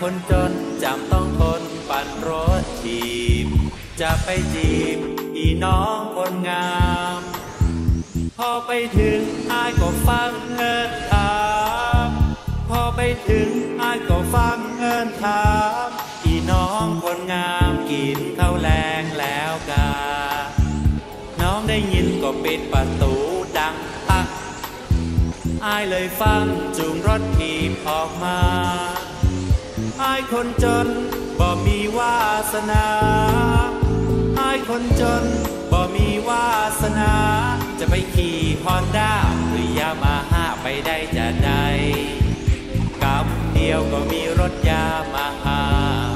คนจนจำต้องทนปั่นรถถีบจะไปจีบอีน้องคนงามพอไปถึงอ้ายก็ฟังเอิ้นถามพอไปถึงอ้ายก็ฟังเอิ้นถามอีน้องคนงามกินข้าวแลงแล้วกาน้องได้ยินก็ปิดประตูดังปักอ้ายเลยฟังจูงรถถีบออกมาอ้ายคนจนบ่มีวาสนาอ้ายคนจนบ่มีวาสนาจะไปขี่ฮอนด้าหรือยามาฮ่าไปได้จะได้กำเดียวก็มีรถยามาฮ่า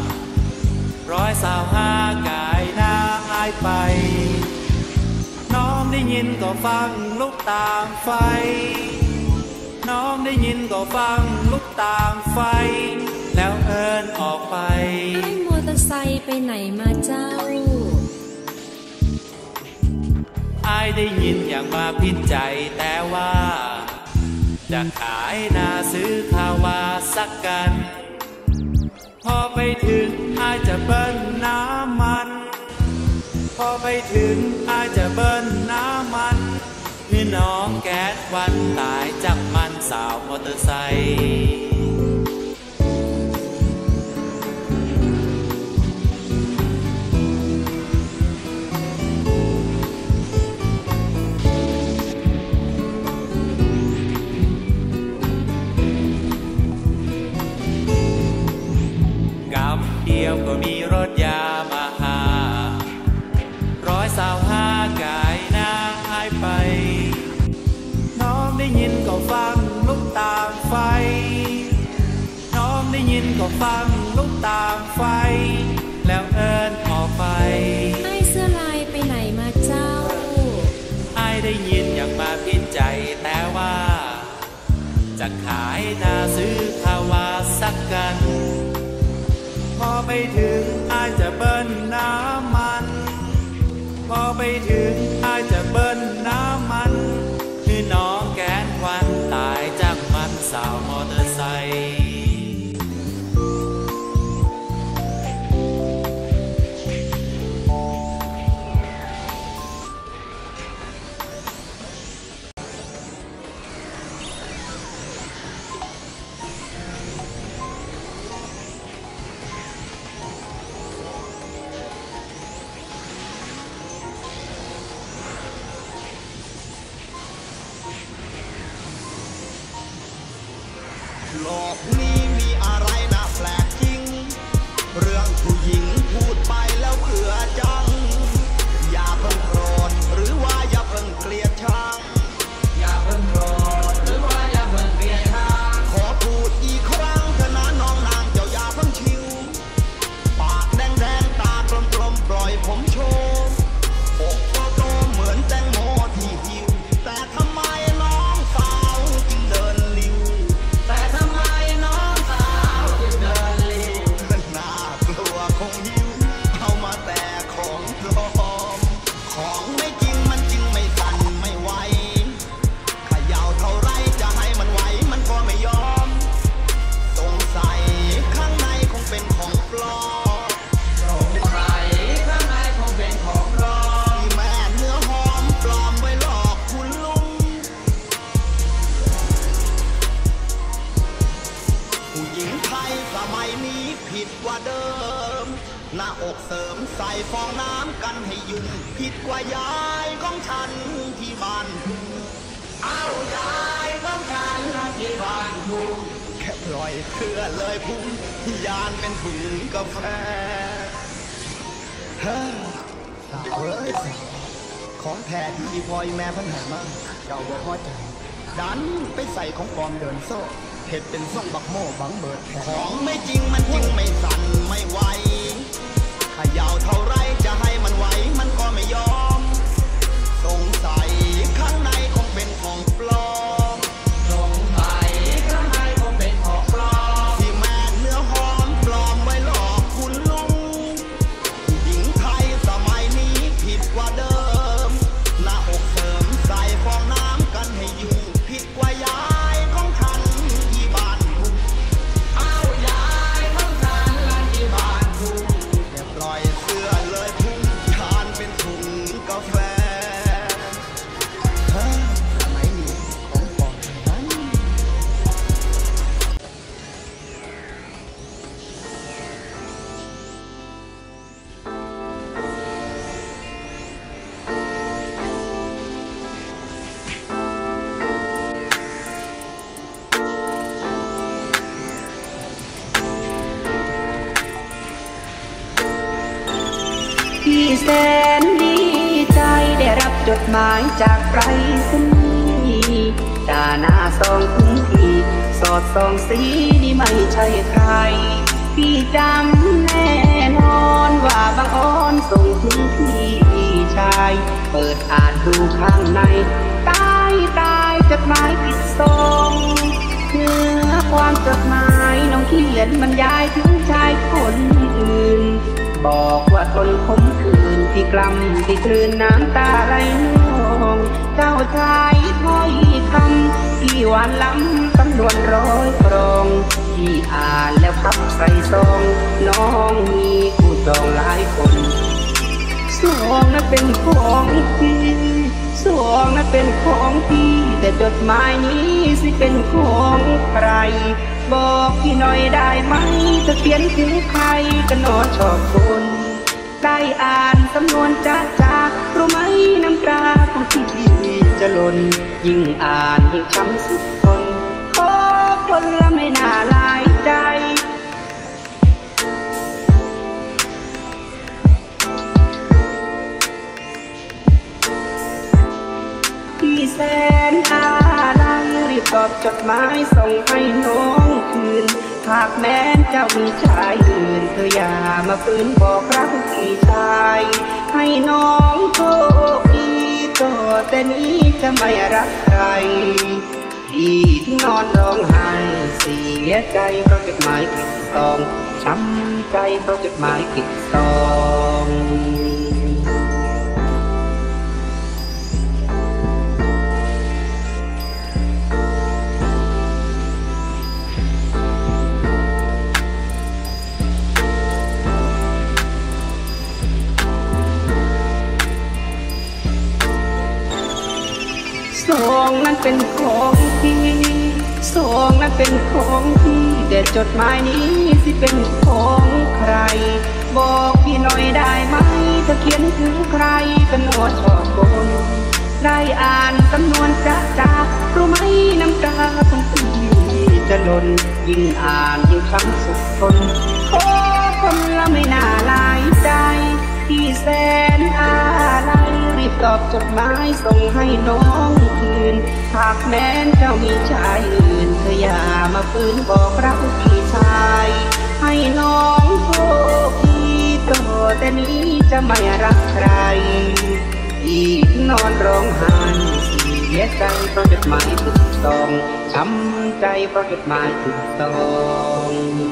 125กายหน้าอ้ายไปน้องได้ยินก็ฟังลุกตามไฟน้องได้ยินก็ฟังลุกตามไฟแล้วเอิ้นออกไปไอ้มอเตอร์ไซค์ไปไหนมาเจ้าอ้ายได้ยินอย่างมาพิดใจแต่ว่าจะขายนาซื้อข้าววาสักกันพอไปถึงอ้ายจะเบิ้ลน้ำมันพอไปถึงอ้ายจะเบิ้ลน้ำมันพี่น้องแก๊สวันตายจากมันสาวมอเตอร์ไซค์เดียวก็มีรถยามาหา125กายหน้าอ้ายไปน้องได้ยินก็ฟังลุกตามไฟน้องได้ยินก็ฟังลุกตามไฟแล้วเอิ้นออกไปไอ้เสื้อลายไปไหนมาเจ้าอ้ายได้ยินอย่างมาพิดใจแต่ว่าจะขายนาซื้อข้าววาสักกันพอไปถึงอ้ายจะเบิ้ลน้ำมันพอไปถึงอ้ายจะเบิ้ลน้ำมันคือน้องแกนควันตายจากมันสาวมอเตอร์ไซค์โลกนี้มีอะไรน่าแปลกจริงเรื่องผู้หญิงพูดไปแล้วเบื่อจังอย่าเพิ่งโกรธหรือว่าอย่าเพิ่งเกลียดชังอย่าเพิ่งโกรธหรือว่าอย่าเพิ่งเกลียดชังขอพูดอีกครั้งเถอะนะน้องนางเจ้าอย่าเพิ่งชิวปากแดงๆตากลมๆปล่อยผมโชว์อกโตๆเหมือนแตงโมที่หิวแต่ทำไมน้องสาวจึงเดินลิ้วแต่ทำไมน้องสาวจึงเดินลิ้วน่ากลัวคงหิวเอามาแต่ของปลอมของไม่จริงมันจริงไม่สั่นไม่ไหวเขย่าเท่าไรจะให้มันไหวมันก็ไม่ยอมสงสัยข้างในคงเป็นของปลอมสงสัยข้างในคงเป็นของปลอมที่แม่เนื้อหอมปลอมไว้หลอกคุณลุงผู้หญิงไทยสมัยนี้ผิดกว่าเดิมหน้าอกเสริมใส่ฟองน้ำกันให้ยุ่งผิดกว่ายายของฉันที่บ้านเอายายของฉันที่บ้านพุ่งแค่ปล่อยเพื่อเลยพุ่งยานเป็นถุงกาแฟเฮ้ยสาวเอ้ยสาวของแท้ที่พอยแม่พันหามากเจ้าบ่พอใจดันไปใส่ของปลอมเดินโซ่เห็ดเป็นส่งบักโม่บังเบิดของไม่จริงมันจริงไม่สั่นไม่ไหวเขย่าเท่าไรจะให้มันไหวมันก็ไม่ยอมสงสัยข้างในคงเป็นของปลอมสงสัยข้างในคงเป็นของปลอมที่แม่เนื้อหอมปลอมไว้หลอกคุณลุงผู้หญิงไทยสมัยนี้ผิดกว่าเดิมหน้าอกเสริมใส่ฟองน้ำกันให้อยู่ผิดกว่ายายของฉันที่บ้านเอายายของฉัจดหมายจากไปรษณีย์ด่าหน้าซองถึงทีสอดส่องสีนี่ไม่ใช่ใครพี่จำแน่นอนว่าบางอ้อนส่งถึงพี่ชายเปิดอ่านดูข้างในตายจดหมายผิดทรงเนื้อความจดหมายน้องเขียนบรรยายถึงชายคนอื่นบอกว่าทนขมขื่นที่กล้ำที่กลืนน้ำตาไหลนองเจ้าชายถ้อยคำที่หวานล้ำตำนวนร้อยกรองที่อ่านแล้วพับใส่ซองน้องมีคู่จองหลายคนซองนั้นเป็นของพี่ซองนั้นเป็นของพี่แต่จดหมายนี้สิเป็นของใครบอกพี่หน่อยได้ไหมจะเขียนถึงใครกันหนอชอบคนได้อ่านสำนวนจ้ารู้ไหมน้ำตาของพี่จะหล่นยิ่งอ่านยิ่งช้ำสุดทนขอคนละไม่น่าลายใจพี่แสนอะไรรีบตอบจดหมายส่งให้น้องคืนหากแม้เจ้ามีชายอื่นเธออย่ามาฝืนบอกรักพี่ชายให้น้องโชคดีต่อแต่นี้จะไม่รักใครที่นอนร้องไห้เสียใจเพราะจดหมายผิดซองช้ำใจเพราะจดหมายผิดซองซองนั้นเป็นของพี่ซองนั้นเป็นของพี่แต่จดหมายนี้สิเป็นของใครบอกพี่หน่อยได้ไหมถ้าเขียนถึงใครกันโนชอบบนได้อ่านสำนวนจ้ารู้ไหมน้ำตาของพี่จะหล่นยิ่งอ่านยิ่งช้ำสุดทนขอคนละไม่น่าลายใจที่แสนอะไรรีบตอบจดหมายส่งให้น้องคืนหากแม้นเจ้ามีชายอื่นเธออย่ามาฝืนบอกรักพี่ชายให้น้องโชคดีต่อแต่นี้จะไม่รักใครอีกนอนร้องไห้เสียใจเพราะจดหมายถูกต้องช้ำใจเพราะจดหมายถูกต้อง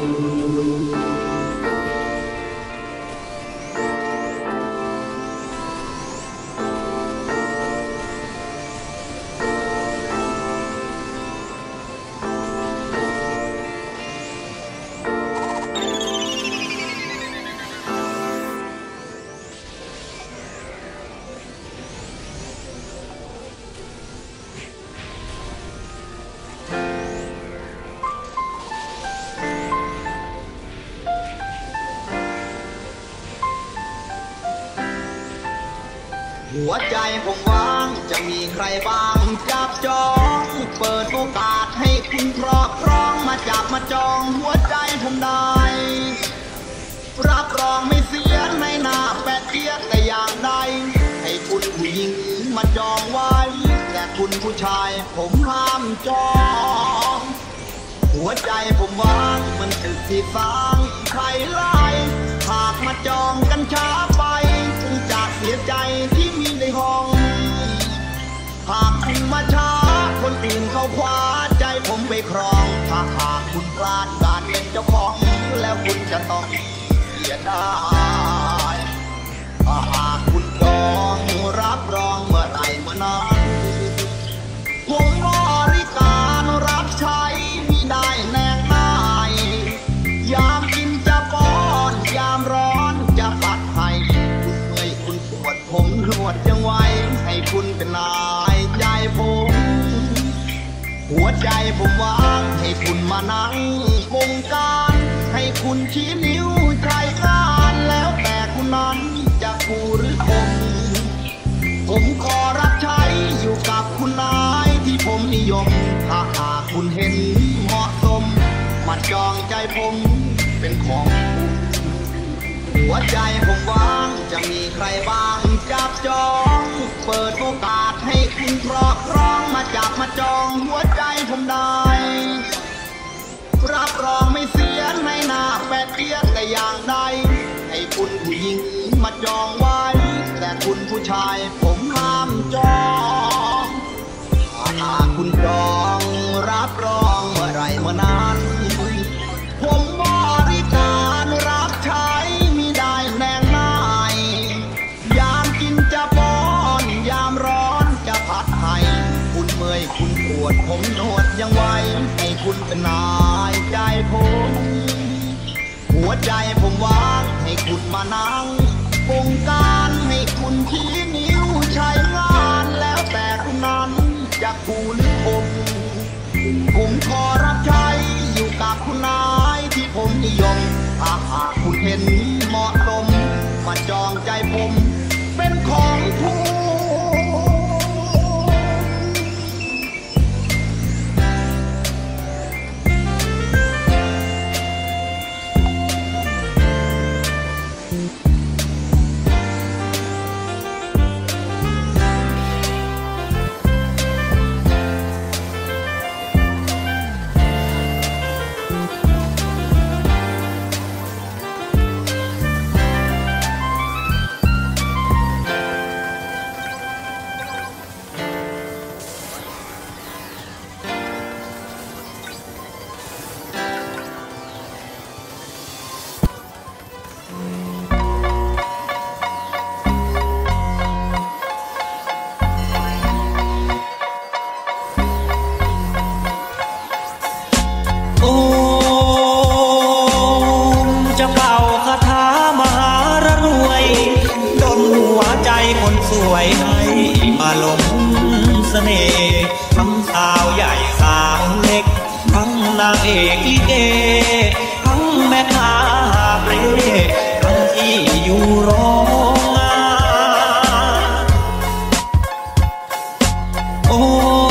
หัวใจผมว่างจะมีใครบ้างจับจองเปิดโอกาสให้คุณครอบครองมาจับมาจองหัวใจผมได้รับรองไม่เสียในหน้าแปะเทียแต่อย่างใดให้คุณผู้หญิงมาจองไว้แต่คุณผู้ชายผมห้ามจองหัวใจผมว่างมันตึกที่สร้างใครไล่หากมาจองกันช้าไปคงจะเสียใจที่มีในห้องหากคุณมาช้าคนอื่นเขาคว้าใจผมไปครองถ้าหากคุณพลาดการเป็นเจ้าของแล้วคุณจะต้องเสียดายถ้าหากคุณจองรับรองเมื่อไหร่เมื่อนั้นผมบริการรับใช้มิได้แนงนายยามกินจะป้อนยามร้อนจะปัดให้คุณเมื่อยคุณปวดผมนวดยังไว้ให้คุณเป็นนายใจผมหัวใจผมว่างให้คุณมานั่งวงการให้คุณชี้นิ้วใจกานแล้วแต่คุณนั้นจะคู่หรือคมผมขอรับใช้อยู่กับคุณนายที่ผมนิยมถ้าหากคุณเห็นเหมาะสมมาจองใจผมเป็นของหัวใจผมว่างจะมีใครบ้างจับจองเปิดโอจองหัวใจผมได้รับรองไม่เสียในหน้าแปดเปียกแต่อย่างใดให้คุณผู้หญิงมาจองไว้แต่คุณผู้ชายผมห้ามจองถ้าคุณจองรับรองเมื่อไรเมื่อนั้นผมบริการรับใช้มิได้แนงนายยามกินจะป้อนยามร้อนจะพัดให้คุณเมื่อยคุณปวดผมนวดยังไว้ให้คุณเป็นนายใจผมหัวใจผมวางให้คุณมานั่งบงการให้คุณชี้นิ้วใช้งานแล้วแต่คุณนั้นจะคู่หรือผมขอรับใช้อยู่กับคุณนายที่ผมนิยมถ้าหากคุณเห็นเหมาะสมมาจองใจผมเป็นของคุณสวยให้มาลงเสน่ห์ทั้งสาวใหญ่สาวเล็กทั้งนางเอกลิเกทั้งแม่ค้าเปรทั้งที่อยู่โรงงานโอ้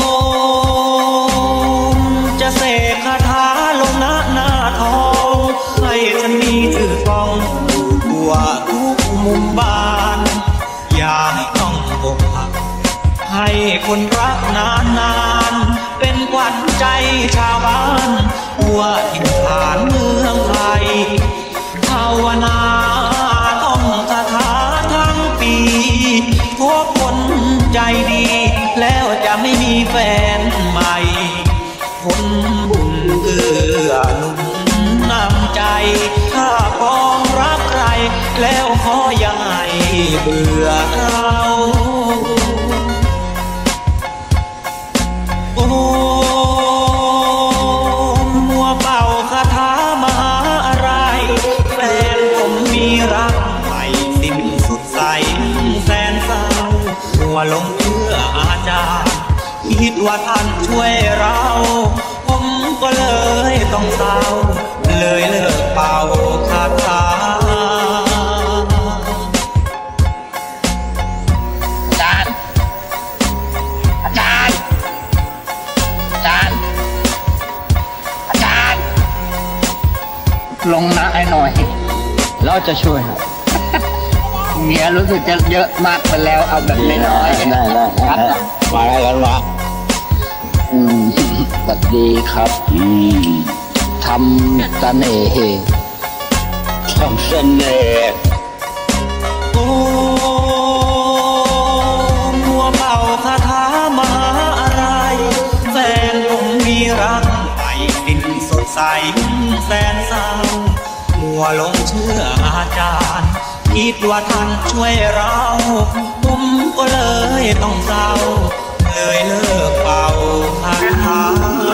จะเสกคาถาลงหน้าทองให้ฉันมีชื่อกองทั่วทุกมุมบ้านอย่าให้ต้องอกหักให้คนรักนานๆเป็นขวัญใจชาวบ้านทั่วถิ่นฐานเมืองไทยภาวนาท่องคาถาทั้งปีพบคนใจดีแล้วจะไม่มีแฟนใหม่คนบุญเอื้อหนุนนำใจถ้าปองรักใครแล้วขออย่าให้เบื่อเราโอ้มัวเป่าคาถามหาอะไรแฟนผมมีรักใหม่สิ้นสุดใสแสนเศร้ามัวลงเชื่ออาจารย์คิดว่าท่านช่วยเราผมก็เลยต้องเศร้าเลยเลิกเป่าคาถาลงนะไอ้หน่อยเราจะช่วยเมียรู้สึกจะเยอะมากไปแล้วเอาแบบน้อยๆได้มาอะไรกันวะสวัสดีครับทำเสน่ห์ทำเสน่ห์โอ้มัวเป่าคาถามหาอะไรแฟนผมมีรักใหม่สิ้นสดใสแสนเศร้ามัวหลงเชื่ออาจารย์คิดว่าท่านช่วยเราผมก็เลยต้องเศร้าเลยเลิกเป่าคาถา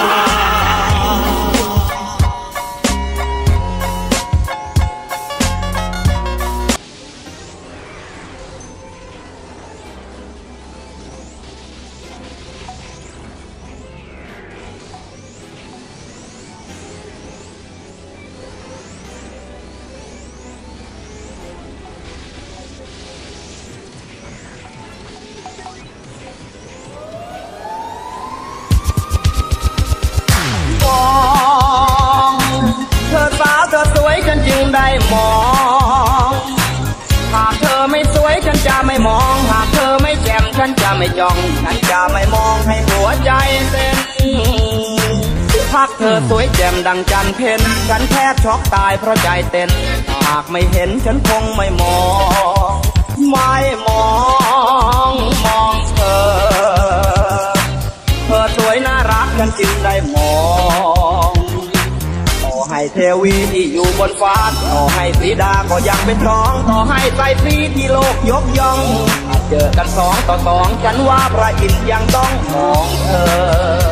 ได้มองหากเธอไม่สวยฉันจะไม่มองหากเธอไม่แจ่มฉันจะไม่จ้องฉันจะไม่มองให้หัวใจเต้นพักเธอสวยแจ่มดังจันเพ็ญฉันแทบช็อกตายเพราะใจเต้นหากไม่เห็นฉันคงไม่มองไม่มองเธอสวยน่ารักฉันจึงได้มองต่อให้เทวีที่อยู่บนฟ้าต่อให้สีดาก็ยังเป็นน้องต่อให้ไตรตรีที่โลกยกย่องเจอกัน2 ต่อ 2ฉันว่าพระอินทร์ยังต้องมองเธอ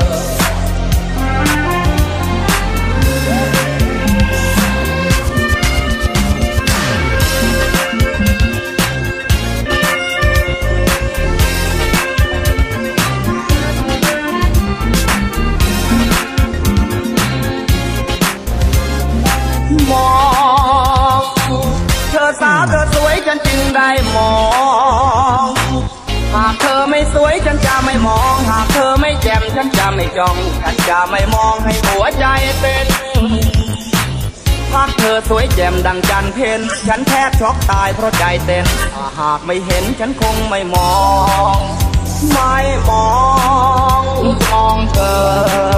มองเธอสาวเธอสวยฉันจึงได้มองหากเธอไม่สวยฉันจะไม่มองหากเธอไม่แจ่มฉันจะไม่จ้องฉันจะไม่มองให้หัวใจเต้นหากเธอสวยแจ่มดังจันเพ็ญฉันแทบช็อกตายเพราะใจเต้นหากไม่เห็นฉันคงไม่มองเธอ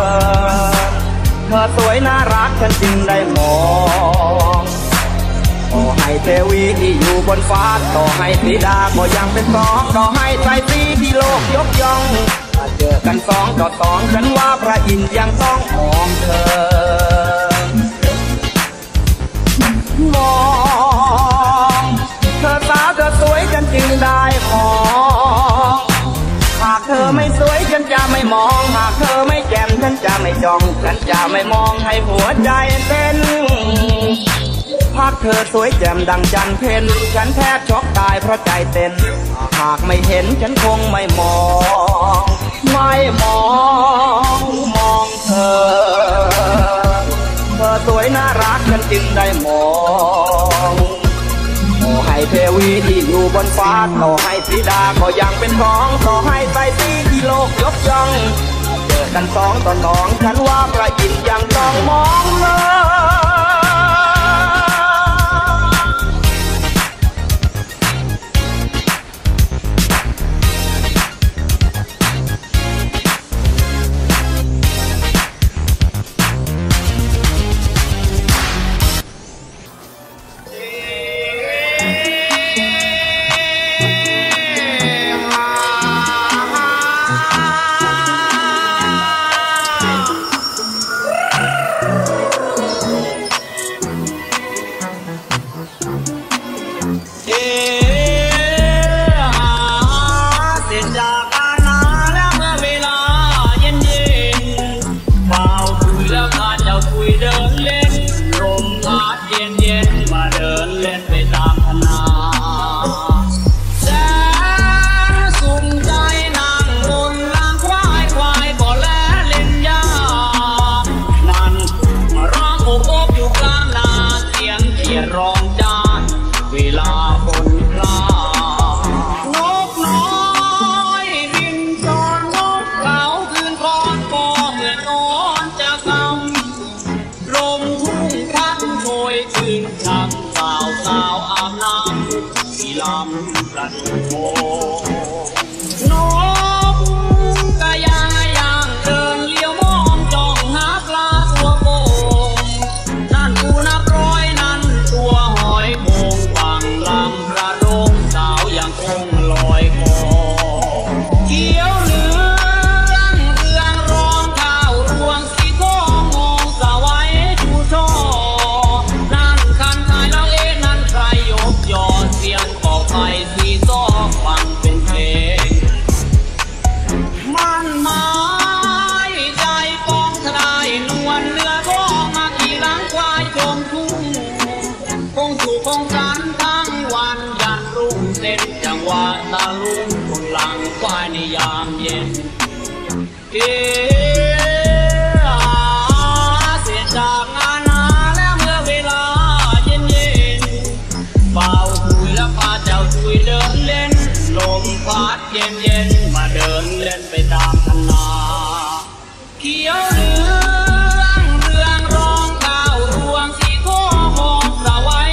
สวยน่ารักฉันจึงได้มองต่อให้เทวีที่อยู่บนฟ้าต่อให้สีดาก็ยังเป็นสองต่อให้ไตรตรีที่โลกยกย่องถ้าเจอกัน2 ต่อ 2ฉันว่าพระอินทร์ยังต้องมองเธอสาวเธอสวยฉันจึงได้มองหากเธอไม่สวยฉันจะไม่มองหากเธอไม่แจ่มฉันจะไม่จ้องฉันจะไม่มองให้หัวใจเต้นหากเธอสวยแจ่มดังจันเพ็ญฉันแทบช็อกตายเพราะใจเต้นหากไม่เห็นฉันคงไม่มองเธอสวยน่ารักฉันจึงได้มองต่อให้เทวีที่อยู่บนฟ้าต่อให้สีดาก็ยังเป็นท้องต่อให้ไตรตรีที่โลกยกย่องเจอกัน2 ต่อ 2ฉันว่าพระอินทร์ยังต้องมองเลย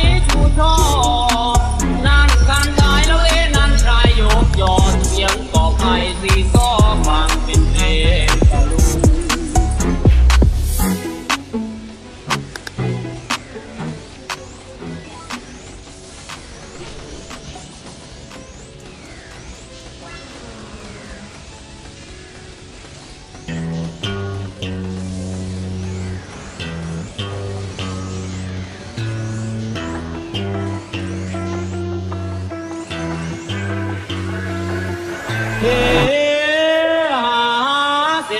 นั่นคันท้ายแล้วนั่นใครยกยอเสียงกอบ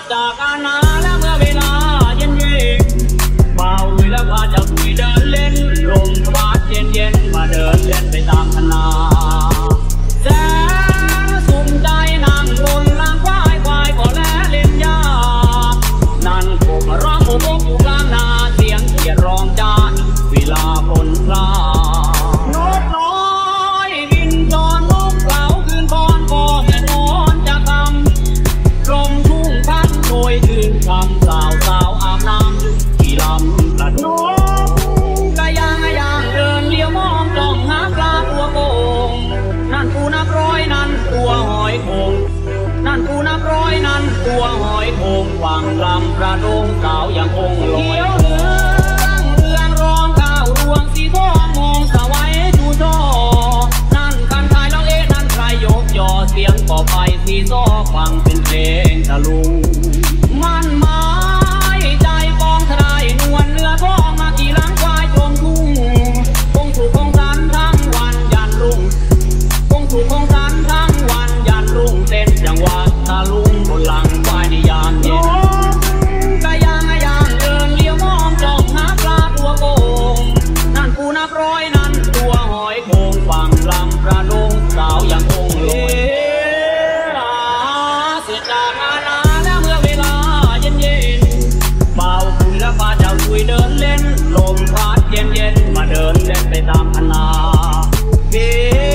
จากอาณาและเมื่อเวลาเย็นเบาลุยแล้วพาเจ้าคุยเดินเล่นลมพัดเย็นมาเดินเล่นไปตามคณะแสนสุขใจนั่งบนลานควายก็แลเล่นยานั่นผมร้องโอ้โหอยู่กลางนาเสียงเกียรร้องจานเวลาคนพลานกน้อยบินจอนนกเหล่าคืนคอนก็แม่นอนจะคำลมทุ่งพันโอยคืนคำสาวอาบน้ำที่ลำกระโดดกะย่างเดินเลี้ยวมองจ้องหาปลาตัวโกงนั่นปูนับร้อยนั่นตัวหอยโขงนั่นปูนับร้อยนั่นตัวหอยโขงฝั่งลำกระโดงสาวยังคงลอยเรื่องร้องข้าวรวงสีทองมองสะไว้จูจอนั่นกันทายแล้วนั่นใครยกยอเสียงก่อไฟสีซ้อฟังเป็นเพลงตะลุงมันไม้ใจกองทรายนวลเนื้อทองมากี่หลังควายชมทุ่งคงถูกคงสันทั้งวันยันรุ่งคงถูกคงสันทั้งวันยันรุ่งเต้นจังหวะตะลุงบนหลังควายในยามเย็นกะย่างเดินเลี้ยวมองจ้องหาปลาตัวโกงนั่นปูนับร้อยนั่นตัวหอยโขงฝั่งลำกระโดงสาวยังคงลอยเสียจากอาณาแล้วเมื่อเวลาเย็นเบาคุยแล้วพาเจ้าคุยเดินเล่นลมพัดเย็นมาเดินเล่นไปตามคณะเสี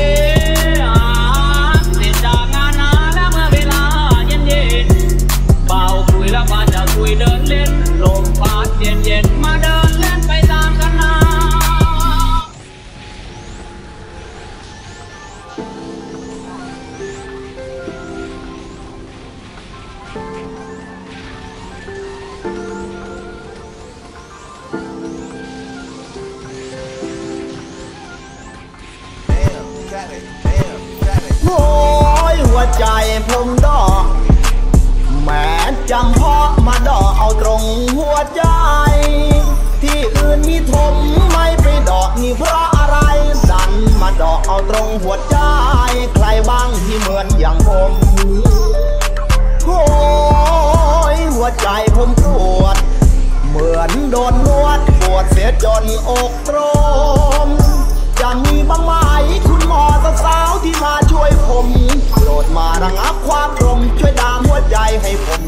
ยจากอาณาแล้วเมื่อเวลาเย็นเบาคุยแล้วพาเจ้าคุยเดินเล่นลมพัดเย็นมาเดินเล่นไปตามคณะโอ้ยหัวใจผมดอกแม้จำเพาะมาดอกเอาตรงหัวใจที่อื่นมีถมไม่ไปดอกนี่เพราะอะไรดันมาดอกเอาตรงหัวใจใครบ้างที่เหมือนอย่างผมโอ้ยหัวใจผมปวดเหมือนโดนนวดปวดเสียจนอกตรมจะมีบ้างไหมคุณหมอสาวๆที่มาช่วยผมโปรดมาระงับความรมช่วยดามหัวใจให้ผม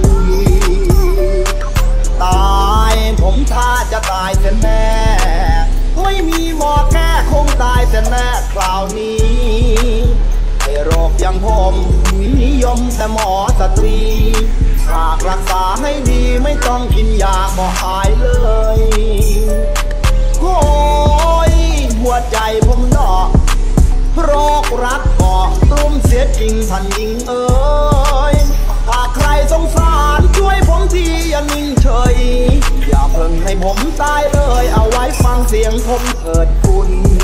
ตายผมถ้าจะตายเสียแน่ไม่มีหมอแก้คงตายเสียแน่คราวนี้ไอ้โรคอย่างผมนิยมแต่หมอสตรีหากรักษาให้ดีไม่ต้องกินยาก็หายเลยโอ้ยหัวใจผมดอกโรครักก่อตรุมเสียจริงท่านหญิงเอ๋ยถ้าใครสงสารช่วยผมทีอย่านิ่งเฉยอย่าเพิ่งให้ผมตายเลยเอาไว้ฟังเสียงผมเถิดคุณ